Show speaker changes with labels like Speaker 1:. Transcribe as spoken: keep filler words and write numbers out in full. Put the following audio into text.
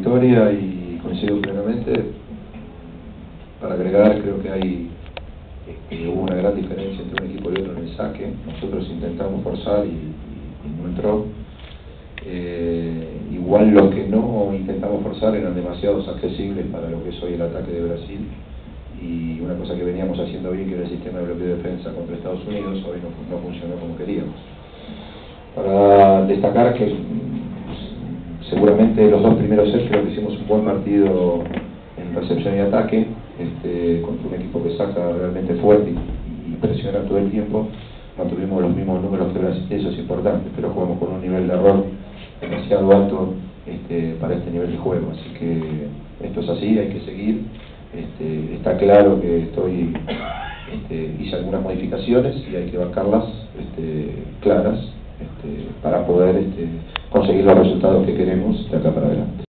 Speaker 1: victoria y coincido plenamente. Para agregar, creo que hay eh, hubo una gran diferencia entre un equipo y otro en el saque. Nosotros intentamos forzar y, y, y no entró. Eh, igual los que no intentamos forzar eran demasiado accesibles para lo que es hoy el ataque de Brasil, y una cosa que veníamos haciendo bien, que era el sistema de bloqueo de defensa contra Estados Unidos, hoy no, no funcionó como queríamos. Para destacar que seguramente los dos primeros sets creo que hicimos un buen partido en recepción y ataque, este, contra un equipo que saca realmente fuerte y, y presiona todo el tiempo. No tuvimos los mismos números que Brasil, eso es importante, pero jugamos con un nivel de error demasiado alto este, para este nivel de juego, así que esto es así, hay que seguir. Este, está claro que estoy este, hice algunas modificaciones y hay que bancarlas este, claras este, para poder este, conseguir los resultados que queremos de acá para adelante.